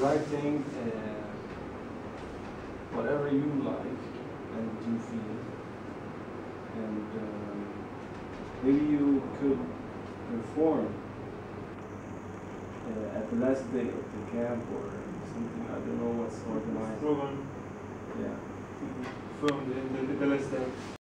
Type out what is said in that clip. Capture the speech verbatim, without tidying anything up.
writing uh, whatever you like and you feel, and um, maybe you could perform uh, at the last day of the camp or something. I don't know what's organized. Program. Yeah. From the, the, the last day.